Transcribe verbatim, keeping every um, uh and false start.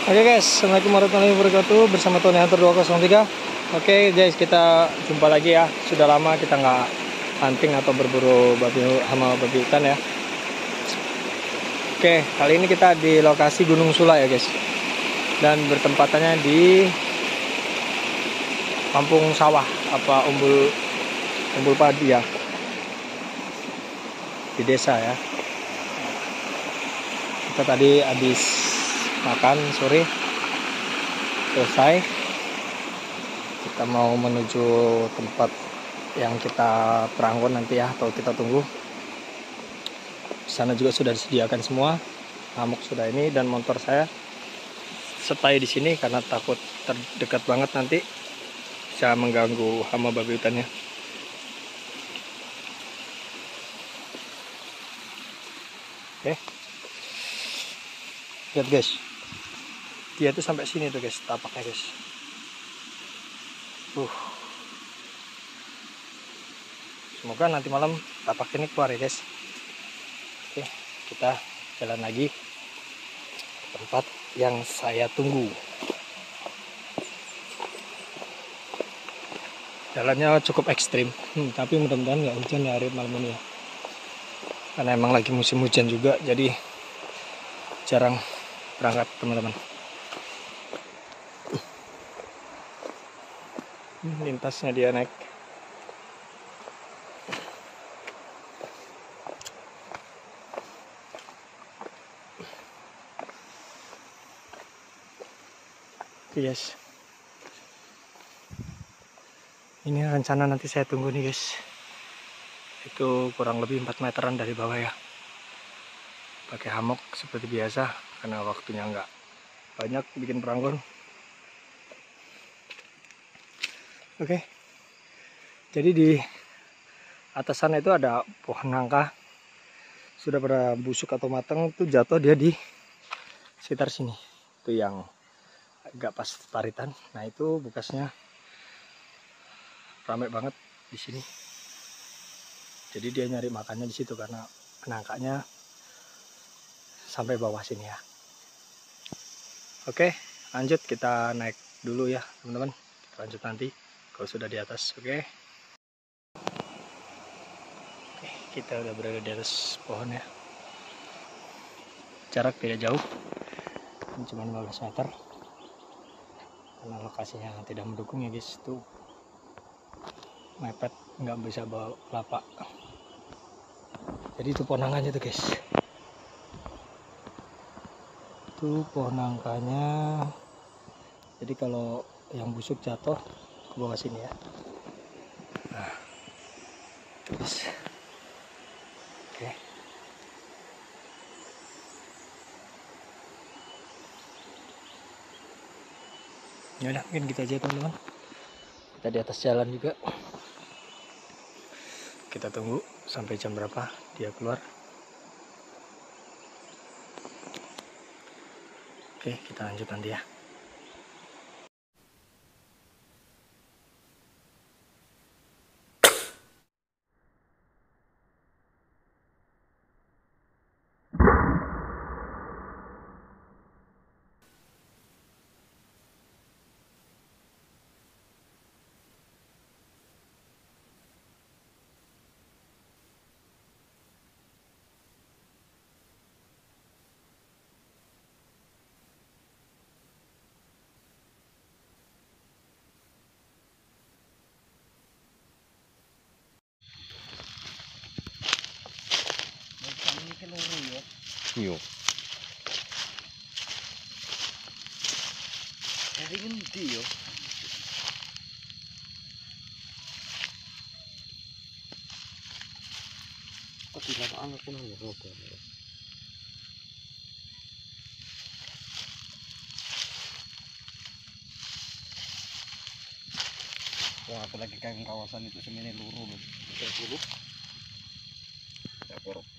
Oke guys, assalamualaikum warahmatullahi wabarakatuh. Bersama Tony Hunter dua nol tiga. Oke guys, kita jumpa lagi ya. Sudah lama kita nggak hunting atau berburu babi hama babi hutan ya. Oke, kali ini kita di lokasi Gunung Sula ya guys. Dan bertempatannya di kampung sawah apa umbul umbul padi ya. Di desa ya. Kita tadi habis makan sore selesai, kita mau menuju tempat yang kita peranggon nanti ya, atau kita tunggu. Di sana juga sudah disediakan semua, hammock sudah ini, dan motor saya stay di sini karena takut terdekat banget nanti bisa mengganggu hama babi hutannya. Oke, lihat guys, dia tuh sampai sini tuh guys, tapaknya guys. Uh. Semoga nanti malam tapak ini keluar ya guys. Oke, kita jalan lagi ke tempat yang saya tunggu. Jalannya cukup ekstrim, hmm, tapi mudah-mudahan nggak hujan ya hari malam ini ya. Karena emang lagi musim hujan juga, jadi jarang berangkat teman-teman. Lintasnya dia naik. Oke guys, ini rencana nanti saya tunggu nih guys. Itu kurang lebih empat meteran dari bawah ya. Pakai hammock seperti biasa karena waktunya nggak banyak bikin peranggon. Oke, jadi di atas sana itu ada pohon nangka, sudah pada busuk atau matang, itu jatuh dia di sekitar sini. Itu yang agak pas paritan. Nah itu bekasnya ramai banget di sini. Jadi dia nyari makannya di situ karena nangkanya sampai bawah sini ya. Oke, lanjut kita naik dulu ya teman-teman. Kita lanjut nanti kalau sudah di atas. Oke. Oke, kita udah berada di atas pohon ya. Jarak tidak jauh, ini cuma lima belas meter. Karena lokasinya tidak mendukung ya guys, itu mepet, nggak bisa bawa kelapa. Jadi itu pohon nangkanya tuh guys. Itu pohon nangkanya. Jadi kalau yang busuk jatuh ke bawah sini ya. Nah, terus, oke. Ya udah, mungkin gitu aja teman-teman. Kita di atas jalan juga. Kita tunggu sampai jam berapa dia keluar. Oke, kita lanjut nanti ya. Yo. Dari ngendi yo? Kok di lapangan aku nang robo. Wah, aku lagi kayak kawasan itu semene luru loh. Terus luru. Ya, porok.